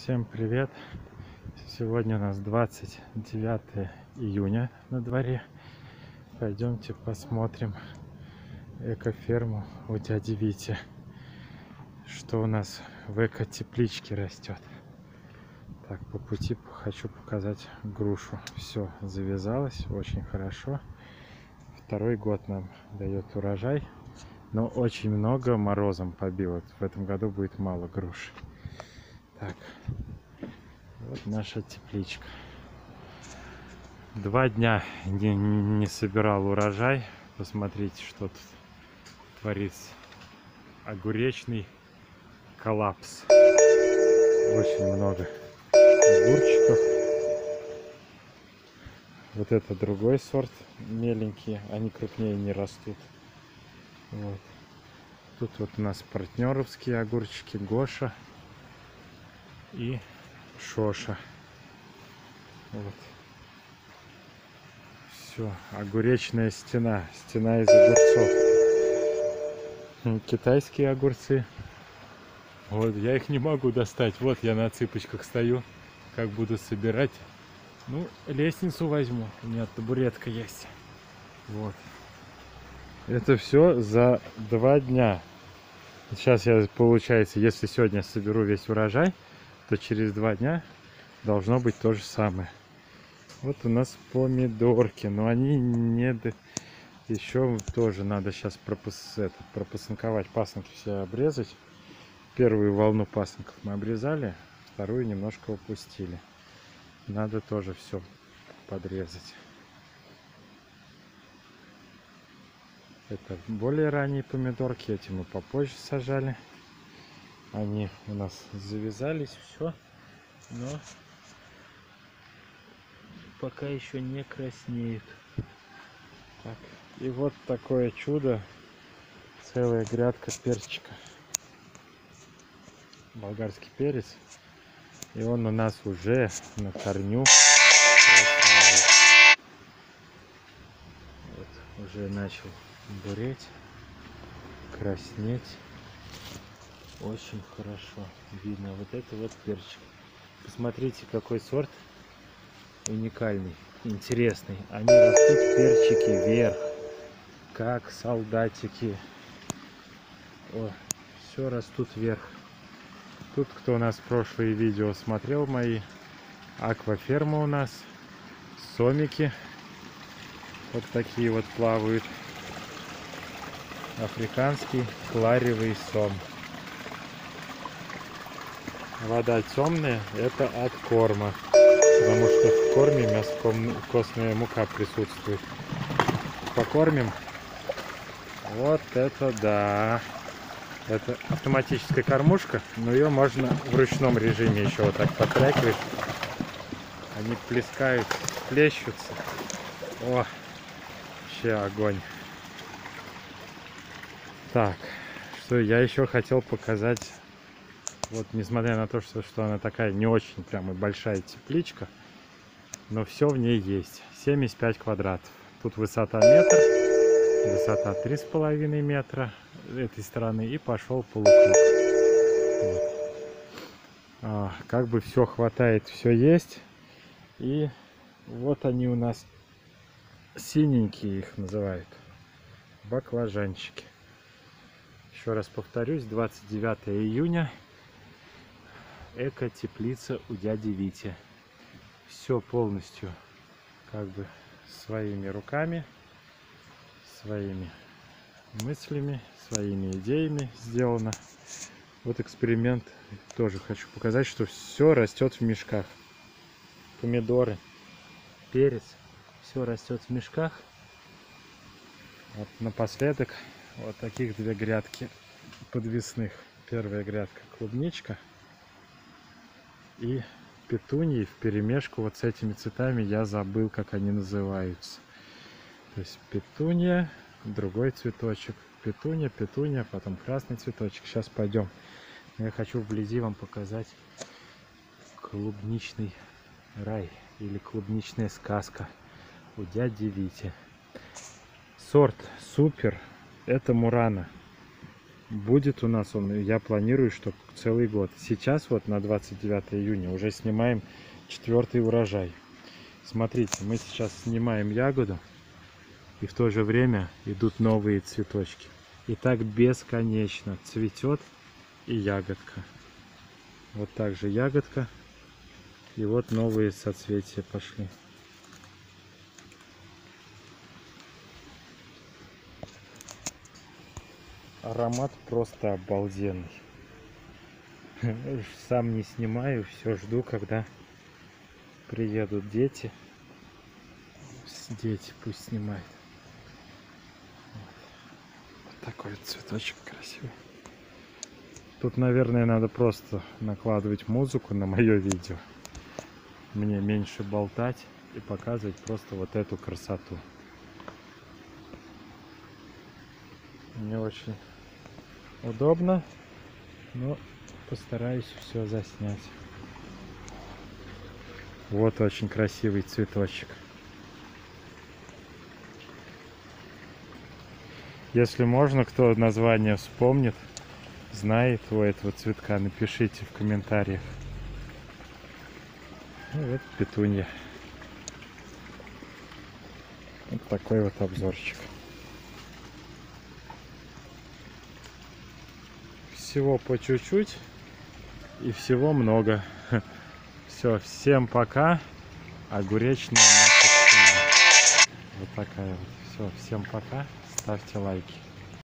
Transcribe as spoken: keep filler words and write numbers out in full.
Всем привет! Сегодня у нас двадцать девятое июня на дворе. Пойдемте посмотрим экоферму у дяди Вити. Что у нас в эко-тепличке растет. Так, по пути хочу показать грушу. Все завязалось очень хорошо. Второй год нам дает урожай, но очень много морозом побило. В этом году будет мало груши. Так, вот наша тепличка. Два дня не, не собирал урожай. Посмотрите, что тут творится. Огуречный коллапс. Очень много огурчиков. Вот это другой сорт, меленькие, они крупнее не растут. Вот. Тут вот у нас партнеровские огурчики, Гоша и Шоша. Вот. Все, огуречная стена, стена из огурцов. Китайские огурцы. Вот, я их не могу достать. Вот я на цыпочках стою, как буду собирать. Ну, лестницу возьму, у меня табуретка есть. Вот. Это все за два дня. Сейчас я, получается, если сегодня соберу весь урожай, то через два дня должно быть то же самое. Вот у нас помидорки, но они не... Еще тоже надо сейчас пропас... это, пропасынковать, пасынки все обрезать. Первую волну пасынков мы обрезали, вторую немножко упустили. Надо тоже все подрезать. Это более ранние помидорки, эти мы попозже сажали. Они у нас завязались, все, но пока еще не краснеют. Так, и вот такое чудо, целая грядка перчика. Болгарский перец. И он у нас уже на корню. Вот, уже начал буреть, краснеть. Очень хорошо видно. Вот это вот перчик. Посмотрите, какой сорт уникальный, интересный. Они растут перчики вверх, как солдатики. О, все растут вверх. Тут, кто у нас прошлые видео смотрел мои, акваферма у нас, сомики. Вот такие вот плавают. Африканский кларевый сом. Вода темная, это от корма, потому что в корме мясокостная мука присутствует. Покормим. Вот это да. Это автоматическая кормушка, но ее можно в ручном режиме еще вот так потряхивать. Они плескают, плещутся. О, вообще огонь. Так, что я еще хотел показать. Вот, несмотря на то, что, что она такая не очень прям и большая тепличка, но все в ней есть. семьдесят пять квадратов. Тут высота метр, высота три с половиной метра этой стороны, и пошел полукруг. Вот. А, как бы все хватает, все есть. И вот они у нас синенькие, их называют, баклажанчики. Еще раз повторюсь, двадцать девятое июня, эко-теплица у дяди Вити. Все полностью как бы своими руками, своими мыслями, своими идеями сделано. Вот эксперимент. Тоже хочу показать, что все растет в мешках. Помидоры, перец, все растет в мешках. Вот напоследок вот таких две грядки подвесных. Первая грядка клубничка и петуньи вперемешку вот с этими цветами. Я забыл, как они называются. То есть петунья, другой цветочек, петунья, петунья, потом красный цветочек. Сейчас пойдем. Я хочу вблизи вам показать клубничный рай или клубничная сказка у дяди Вити. Сорт супер, это Мурана. будет у нас он, я планирую, что целый год. Сейчас вот на двадцать девятое июня уже снимаем четвертый урожай. Смотрите, мы сейчас снимаем ягоду, и в то же время идут новые цветочки. И так бесконечно цветет и ягодка. Вот так же ягодка. И вот новые соцветия пошли. Аромат просто обалденный. Сам не снимаю, все жду, когда приедут дети. Дети пусть снимают. Вот такой вот цветочек красивый. Тут, наверное, надо просто накладывать музыку на мое видео. Мне меньше болтать и показывать просто вот эту красоту. Не очень удобно, но постараюсь все заснять. Вот очень красивый цветочек. Если можно, кто название вспомнит, знает у этого цветка, напишите в комментариях. Ну, вот петунья. Вот такой вот обзорчик. Всего по чуть-чуть и всего много. Все, всем пока. Огуречная наша стена. Вот такая вот. Все, всем пока. Ставьте лайки.